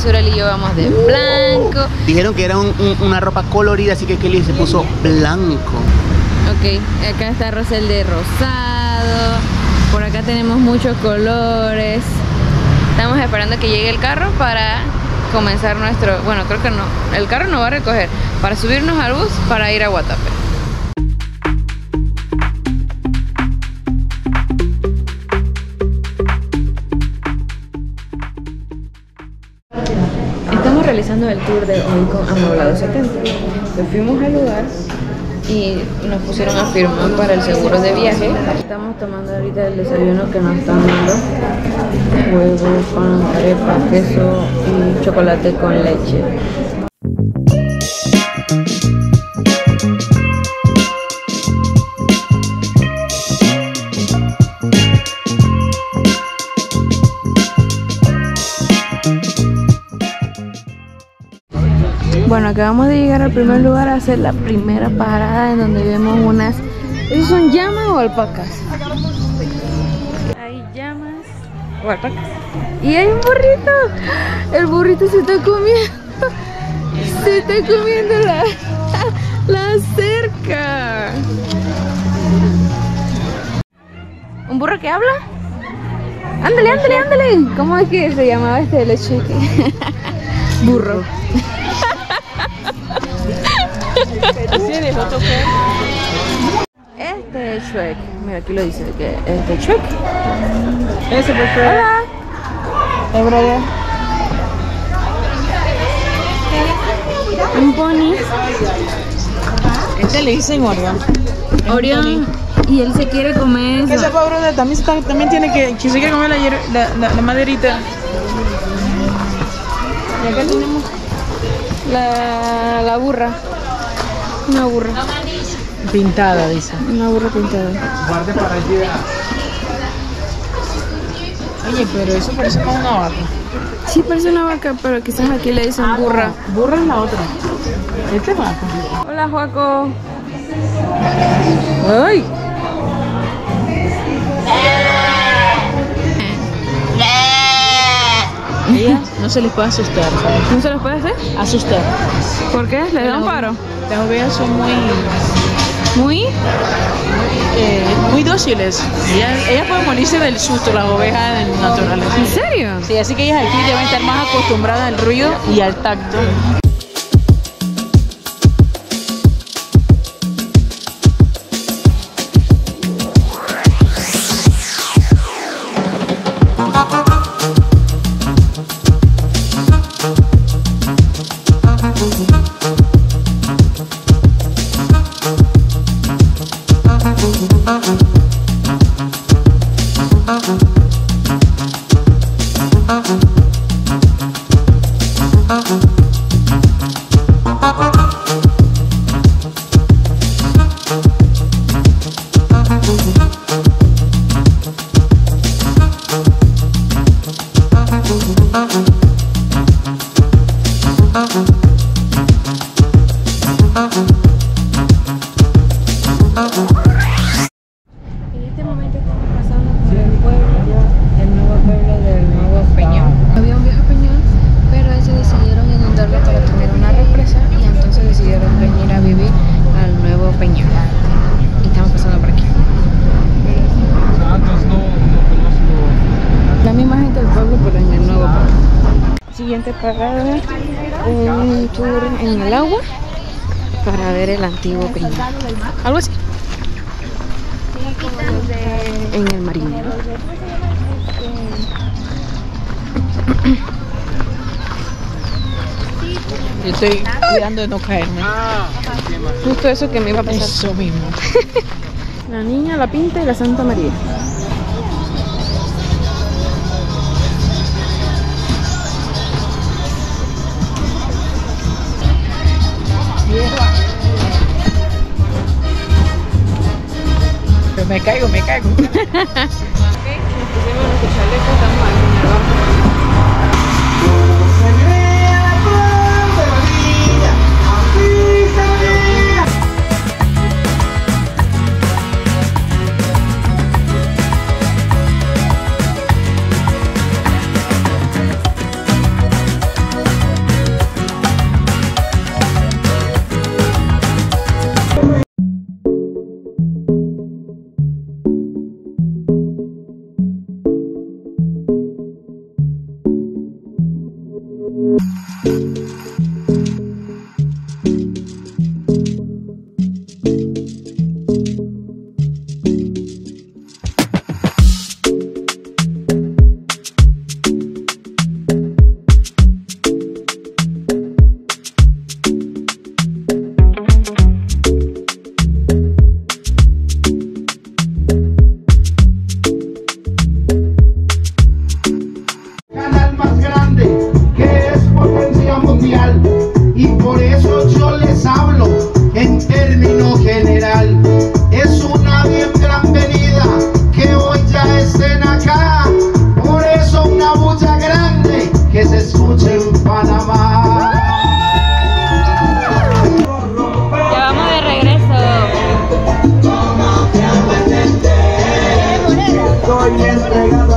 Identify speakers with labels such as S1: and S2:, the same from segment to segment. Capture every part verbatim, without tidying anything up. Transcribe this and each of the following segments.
S1: Surel y yo vamos de blanco.
S2: Dijeron que era un, un, una ropa colorida, así que Kelly se puso blanco.
S1: Ok, acá está Rosel de rosado. Por acá tenemos muchos colores. Estamos esperando que llegue el carro para comenzar nuestro... Bueno, creo que no. El carro nos va a recoger para subirnos al bus para ir a Guatapé. Estamos realizando el tour de hoy con Amoblado setenta. Nos fuimos al lugar y nos pusieron a firmar para el seguro de viaje. Estamos tomando ahorita el desayuno que nos están dando: huevo, pan, arepa, queso y chocolate con leche. Bueno, acabamos de llegar al primer lugar a hacer la primera parada, en donde vemos unas... ¿Esos son llamas o alpacas? Hay llamas o alpacas. Y hay un burrito. El burrito se está comiendo. Se está comiendo la, la cerca. ¿Un burro que habla? Ándale, ándale, ándale. ¿Cómo es que se llamaba este leche? Burro. Este es Shrek. Mira, aquí lo dice que este es Shrek. Ese fue Shrek. Hola. Hey, brother. Un pony.
S3: Este le dicen Orión.
S1: Orión. Y él se quiere comer eso.
S3: Ese pobre brother también, está, también tiene que, que se quiere comer la, la, la, la maderita.
S1: Y acá tenemos la, la burra. Una burra.
S3: Pintada, dice.
S1: Una burra pintada.
S2: Guarde para allá.
S3: Oye, pero eso parece como una vaca.
S1: Sí, parece una vaca, pero quizás aquí le dicen
S3: Ah,
S1: burra.
S3: No. Burra es la otra. Este es vaca.
S1: Hola, Joaco.
S3: ¡Ay! Ella no se les puede asustar.
S1: ¿No se los puede hacer?
S3: Asustar.
S1: ¿Por qué? ¿Le da un paro?
S3: Las ovejas son muy,
S1: ¿Muy?
S3: eh, muy dóciles. Ellas, ellas pueden morirse del susto, las ovejas naturales.
S1: ¿En serio?
S3: Sí, así que ellas aquí deben estar más acostumbradas al ruido y al tacto.
S1: En este momento estamos pasando por el pueblo, el nuevo pueblo del Nuevo Peñón. Había un viejo peñón, pero ellos decidieron inundarlo para tener una represa y entonces decidieron venir a vivir al Nuevo Peñón. Y estamos pasando por aquí. La misma gente del pueblo, pero en el nuevo pueblo. Siguiente parada, un tour en el agua para ver el antiguo peñón. Algo así. En el marinero.
S3: Yo estoy cuidando de no caerme.
S1: Justo eso que me iba a pasar.
S3: Eso mismo.
S1: La Niña, la Pinta y la Santa María.
S3: Pero me caigo, me caigo.
S1: Ok, nos pusimos nuestros chalecos, estamos aquí en el barco.
S4: y por eso yo les hablo en término general. Es una bien gran venida que hoy ya estén acá, por eso una bulla grande que se escuche en Panamá.
S1: Ya vamos de regreso.
S4: Estoy entregado.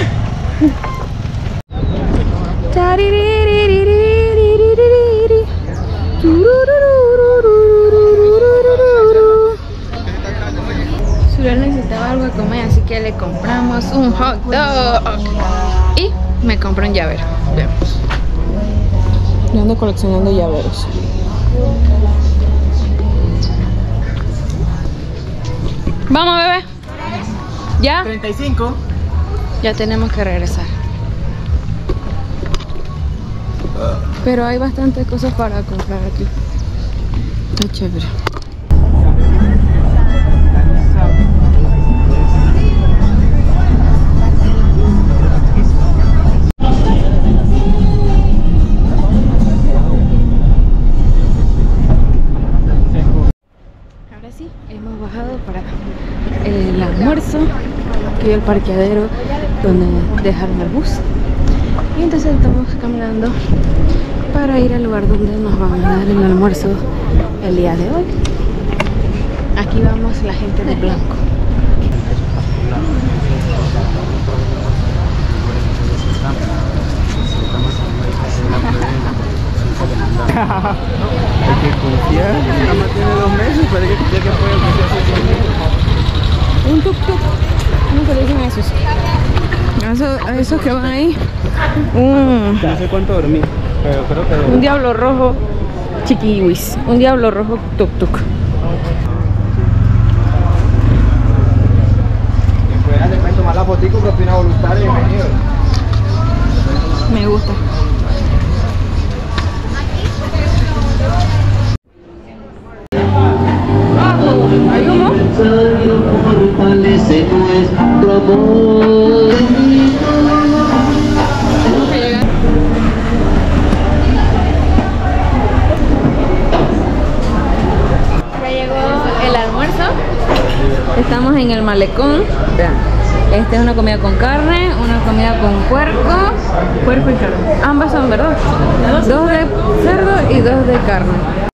S1: Suriel necesitaba algo de comer, así que le compramos un hot dog y me compró un llavero. Veamos. Yo ando coleccionando llaveros. Vamos, bebé. ¿Ya?
S2: treinta y cinco.
S1: Ya tenemos que regresar. Pero hay bastantes cosas para comprar aquí. Está chévere. Ahora sí, hemos bajado para el almuerzo. Aquí el parqueadero donde dejaron el bus. Y entonces estamos caminando para ir al lugar donde nos van a dar el almuerzo el día de hoy. Aquí vamos la gente de blanco.
S2: Hay que confiar. Nada más tiene dos meses, pero hay que confiar que puede confiar.
S1: Un tuk tuk. ¿Cómo se le dicen a esos? A esos, a esos que van ahí. Un,
S2: No sé cuánto dormí, pero creo que...
S1: un diablo rojo chiquiwis. Un diablo rojo tuk tuk.
S4: Después le pueden tomar la fotico, propina voluntaria, bienvenido.
S1: Me gusta. ¿Hay humo?
S4: Fortalece nuestro amor.
S1: Ya llegó el almuerzo. Estamos en el malecón. Vean. Esta es una comida con carne, una comida con puerco. Puerco y carne. Ambas son, ¿verdad? Dos de cerdo y dos de carne.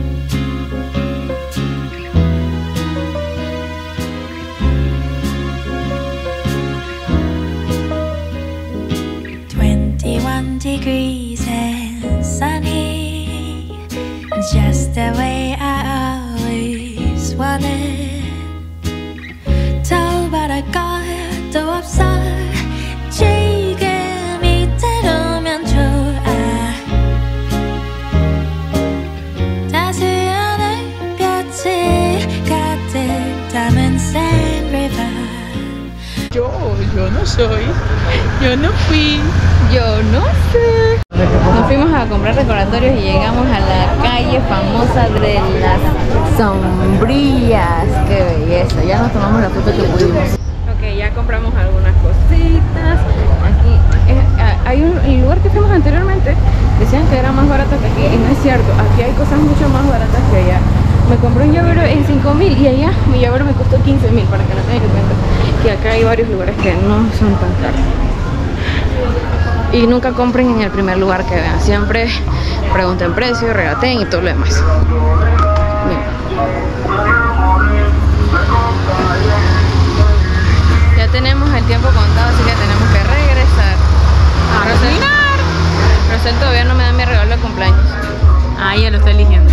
S5: twenty-one degrees and sunny, just the way I always wanted. 더바랄까도 없어 지금 이대로면 좋아. 따스한 햇볕이 가득 담은 Sand River.
S3: Yo, yo no soy. Yo no fui.
S1: Yo no sé. Nos fuimos a comprar recordatorios y llegamos a la calle famosa de las sombrillas. ¡Qué belleza! Ya nos tomamos la foto que pudimos. Ok, ya compramos algunas cositas. Aquí eh, hay un el lugar que fuimos anteriormente. Decían que era más barato que aquí y no es cierto. Aquí hay cosas mucho más baratas que allá. Me compré un llavero en cinco mil y allá mi llavero me costó quince mil, para que no tengan en cuenta que acá hay varios lugares que no son tan caros. Y nunca compren en el primer lugar que vean. Siempre pregunten precio, regateen y todo lo demás. Bien. Ya tenemos el tiempo contado, así que tenemos que regresar.
S3: A cocinar.
S1: Rosel todavía no me da mi regalo de cumpleaños.
S3: Ah, ya lo está eligiendo.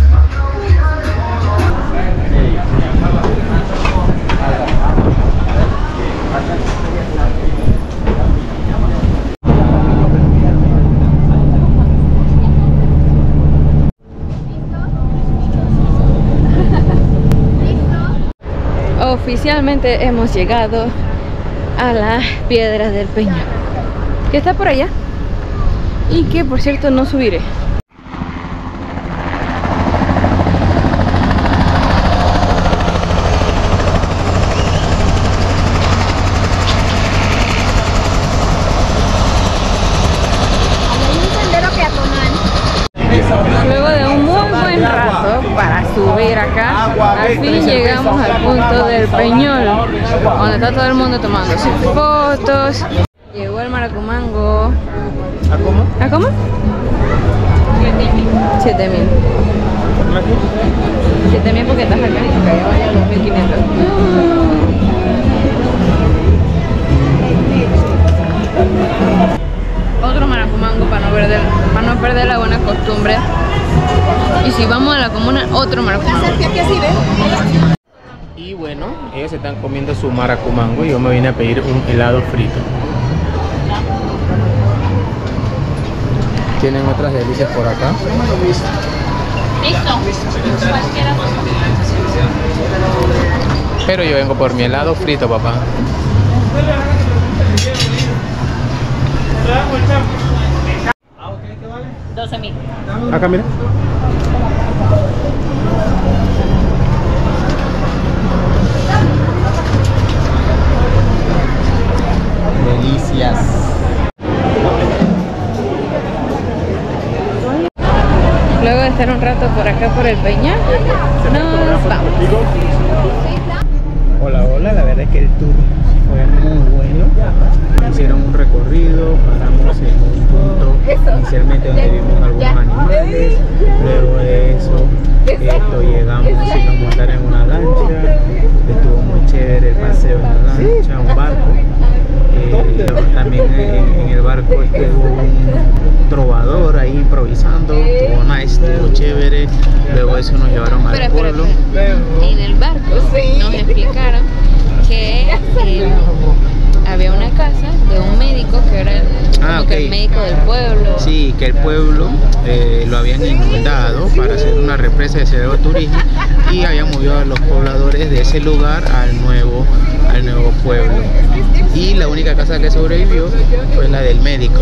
S1: Oficialmente hemos llegado a las Piedras del Peñón, que está por allá y que por cierto no subiré. Luego rato para subir acá. Al fin llegamos al punto del Peñol, donde está todo el mundo tomando sus fotos. Llegó el Maracumango.
S2: ¿A cómo?
S1: ¿A cómo? siete mil. siete mil porque estás acá, acá ya vale dos mil quinientos. Otro Maracumango para no perder, para no perder la buena costumbre. Y si vamos a la comuna, otro Maracumango.
S2: Y bueno, ellos están comiendo su Maracumango y yo me vine a pedir un helado frito. Tienen otras delicias por acá. Pero yo vengo por mi helado frito, papá.
S3: doce mil.
S2: Acá, mira. Delicias.
S1: Luego de estar un rato por acá por el Peñal, nos vamos.
S2: Hola, hola, la verdad es que el tour fue muy bueno. Hicieron un recorrido, paramos en un punto inicialmente donde vimos algunos animales, luego de eso esto, llegamos y nos montaron en una lancha, estuvo muy chévere el paseo en la lancha, un barco. Eh, también en, en el barco estuvo un trovador ahí improvisando, estuvo nice, estuvo chévere. Luego de eso nos llevaron al
S1: Espera,
S2: pueblo.
S1: espera, espera. En el barco nos explicaron que eh, había una casa de un médico que era el,
S2: Ah,
S1: como que
S2: okay.
S1: el médico del pueblo.
S2: Sí, que el pueblo eh, lo habían inundado para hacer una represa de cero turismo y habían movido a los pobladores de ese lugar al nuevo, al nuevo pueblo. Y la única casa que sobrevivió fue la del médico.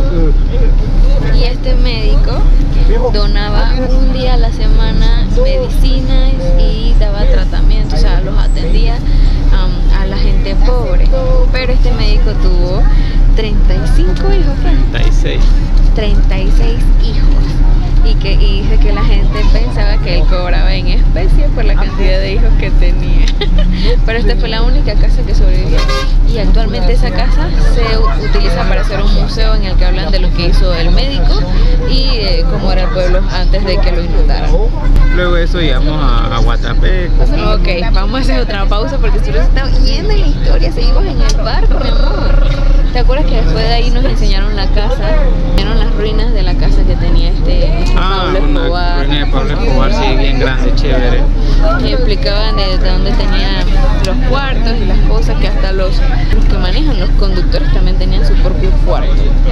S1: Y este médico donaba un día a la semana medicinas y daba tratamiento, o sea, los atendía um, a la gente pobre. Pero este médico tuvo treinta y cinco hijos, ¿no?
S2: treinta y seis.
S1: treinta y seis hijos. Y, que, y dice que la gente pensaba que él cobraba en especie por la cantidad de hijos que tenía. Pero esta fue la única casa que sobrevivió. Y actualmente esa casa se utiliza para hacer un museo en el que hablan de lo que hizo el médico y eh, cómo era el pueblo antes de que lo inundaran.
S2: Luego de eso llegamos a, a Guatapé.
S1: Ok, vamos a hacer otra pausa porque solo se está yendo en la historia. Seguimos en el barco, mi amor. ¿Te acuerdas que después de ahí nos enseñaron la casa? Eran las ruinas de la casa que tenía este
S2: Ah,
S1: Pablo
S2: una
S1: Escobar.
S2: ruina de Pablo Escobar, sí, bien grande, chévere.
S1: Y explicaban de, de dónde tenían los cuartos y las cosas, que hasta los, los que manejan, los conductores también tenían su propio cuarto.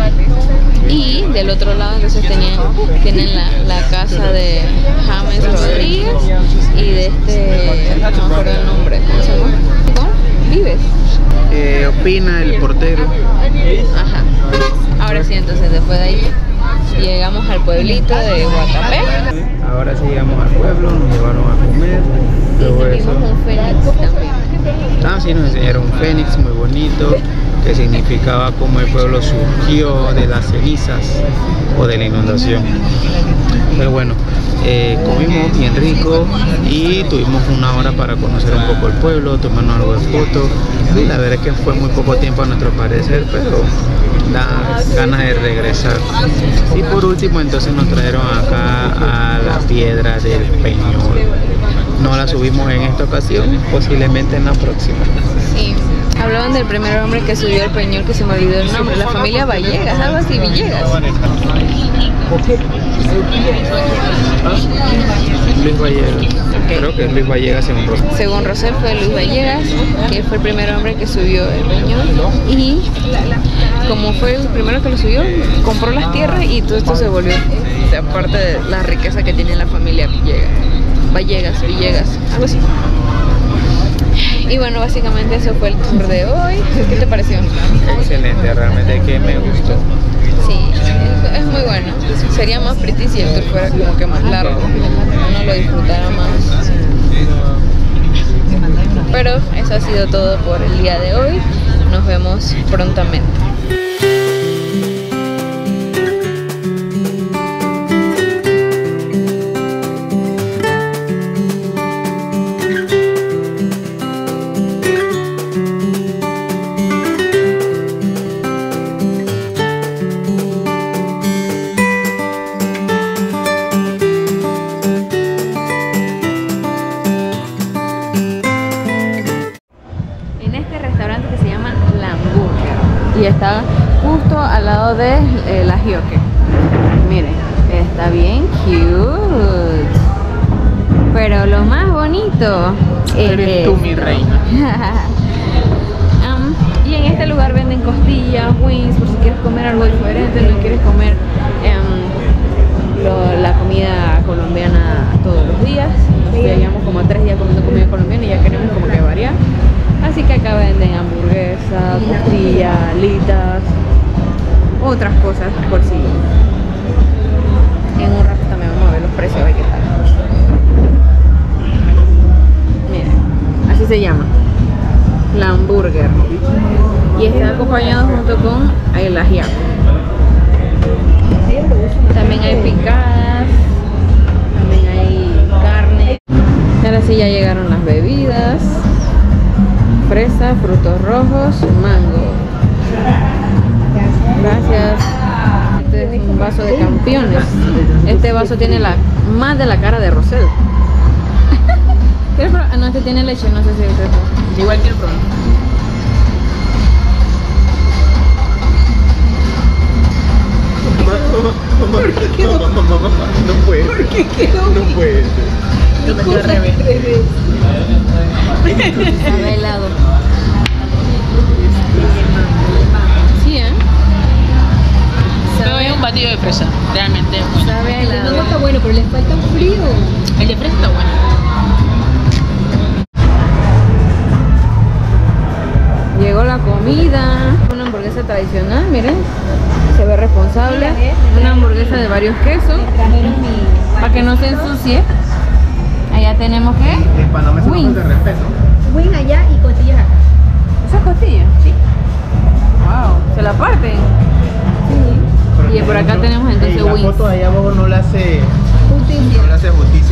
S1: Y del otro lado entonces tenían, tienen la, la casa de James Rodríguez y de este, no me acuerdo el nombre, ¿cómo se llama? ¿Cómo? Vives.
S2: Eh, opina el portero.
S1: Ajá. Ahora sí, entonces después de ahí llegamos al pueblito de Guatapé.
S2: Ahora sí llegamos al pueblo, nos llevaron a comer. Luego de
S1: Y
S2: eso,
S1: vimos un fénix también.
S2: ah, sí, nos enseñaron un fénix muy bonito que significaba cómo el pueblo surgió de las cenizas o de la inundación. Pero bueno, eh, comimos bien rico y tuvimos una hora para conocer un poco el pueblo, tomarnos algo de fotos. Y la verdad es que fue muy poco tiempo a nuestro parecer, pero da ganas de regresar. Y por último entonces nos trajeron acá a la piedra del Peñol. No la subimos en esta ocasión, posiblemente en la próxima.
S1: Sí. Hablaban del primer hombre que subió al Peñol, que se me olvidó el nombre, la familia Vallegas, algo así, Villegas.
S2: Luis Vallegas. Creo que es Luis Vallegas según Rosel.
S1: Según Rosel fue Luis Vallegas, que fue el primer hombre que subió el Peñol. Y como fue el primero que lo subió, compró las tierras y todo esto se volvió, aparte de la riqueza que tiene la familia Villegas. Vallegas, Villegas, algo así. Y bueno, básicamente eso fue el tour de hoy. ¿Qué te pareció?
S2: Excelente, realmente que me gustó.
S1: Sí, es, es muy bueno. Sería más pretty si el tour fuera como que más largo, uno lo disfrutara más. Pero eso ha sido todo por el día de hoy. Nos vemos prontamente. y está justo al lado de eh, la Hioque. Miren, está bien cute. Pero lo más bonito es
S2: Eres tú, mi reina.
S1: um, y en este lugar venden costillas, wings, por si quieres comer algo diferente, no quieres comer um, lo, la comida colombiana todos los días. Ya llevamos como tres días comiendo comida colombiana y ya queremos como que variar. Así que acá venden hamburguesas, costillas, alitas, otras cosas por si. En un rato también vamos a ver los precios de qué tal. Miren, así se llama, la hamburger. Y está acompañado junto con el ajiaco. También hay picadas, también hay carne. Y ahora sí ya llegaron las bebidas. Fresa, frutos rojos, mango. Gracias. Este es un vaso de campeones. Este vaso tiene la más de la cara de Rosel. ¿Quieres probar? Ah, no, este tiene leche, no sé si es eso.
S3: Igual que el probar.
S2: ¿Por qué quedó? No puede.
S3: ¿Por qué quedó?
S2: No puede.
S3: Yo me quedé al revés.
S1: Sabe helado. Sí, ¿eh?
S3: Pero es un batido de fresa, realmente es bueno.
S1: Sabe a helado.
S6: No está bueno, pero les falta un frío.
S3: El de fresa está bueno.
S1: Llegó la comida. Una hamburguesa tradicional, miren. Se ve responsable. Una hamburguesa de varios quesos.
S6: Trajeron mi
S1: Para que no se ensucie. Allá tenemos que
S2: En Panamá es una
S1: wings.
S2: falta de respeto.
S6: wing allá y costillas acá.
S1: ¿Esas costillas? Sí. Wow, se la parten.
S6: Sí.
S1: Y por acá tenemos entonces
S2: la
S1: wings.
S2: foto de allá abajo no le hace,
S6: Justicia.
S2: no le hace justicia.